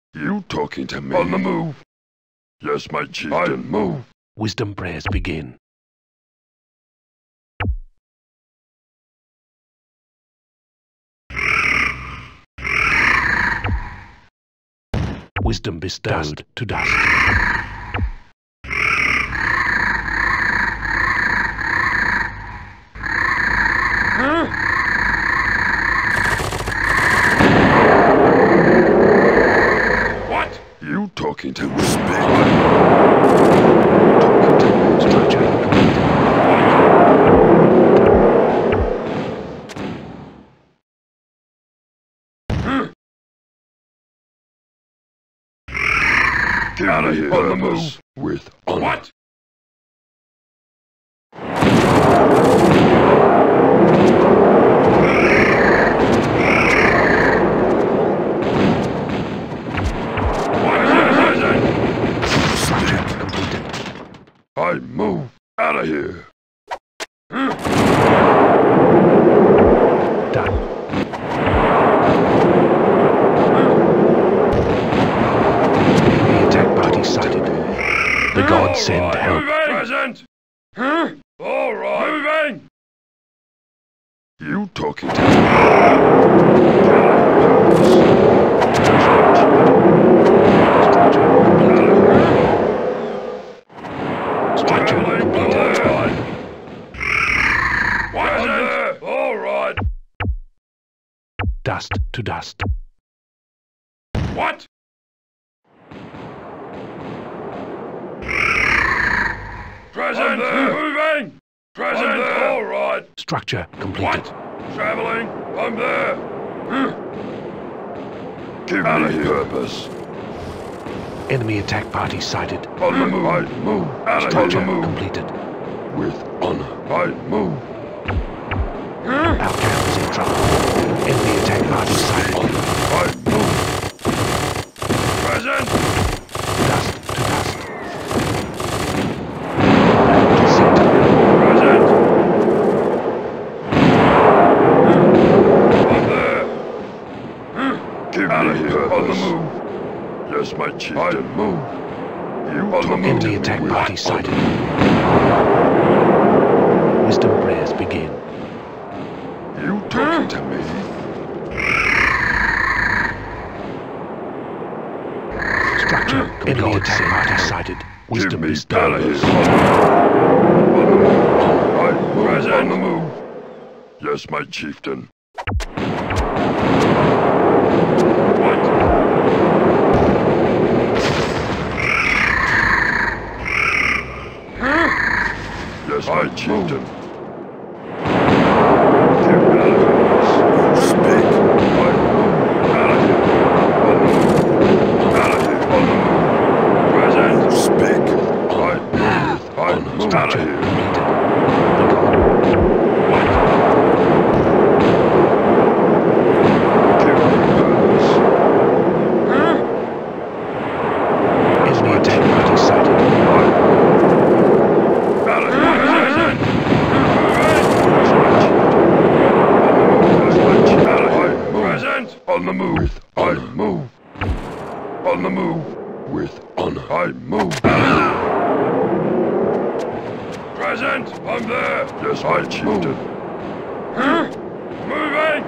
You talking to me? On the move. Yes, my chieftain. Move. Wisdom prayers begin. Wisdom bestowed to dust. What? You talking to me? Structure complete. Get out of here. On the move. With honor. What? I move out of here. Done. The attack party sighted. The gods send help. Present. Huh? All right. Moving. You talking to me? Structure completed. All right. Dust to dust. What? Present. Moving. Present. All right. Structure completed. What? Traveling. I'm there. Give me purpose. Enemy attack party sighted. On the move. I move. Structure completed. With honor. I move. Our camp is in trouble. Enemy attack party sighted. I move. Present. Dust to dust. Present. I'm there. Give me purpose. On the move. Yes, my chieftain. I move. You on the move. Enemy attack party sighted. Wisdom prayers begin. You talking to me? Structure. Enemy attack party sighted. Wisdom Give me bestowed. palace. I move. On the move. Yes, my chieftain. What? Yes, my chieftain. Give me palace. Speak. I move. Out of here. On the move. Out of here. On the move. Present. Speak. I move. I move. Out of here. Enemy attack party sighted. On the move. I move. On the move. With honor. I move. Present. I'm there. Yes, I chieftain. Moving.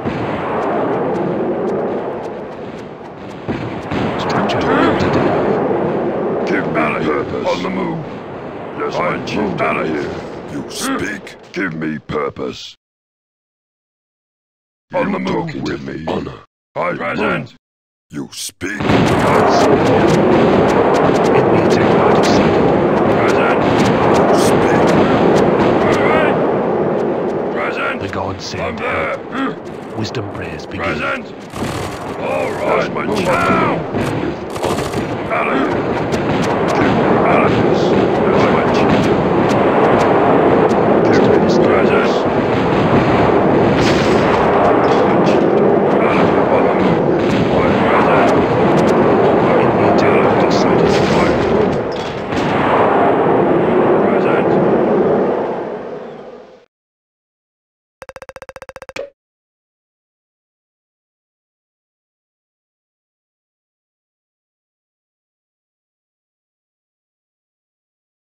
Structure completed. Give me purpose. On the move. Yes, I chieftain. Out of here. You speak. Give me purpose. On the move with me. Honor. I present. You speak. Enemy attack party sighted. Present. You speak. Moving. Present. The gods I'm send there. help. Wisdom prayers begin. Present. All right, my child. Out of here.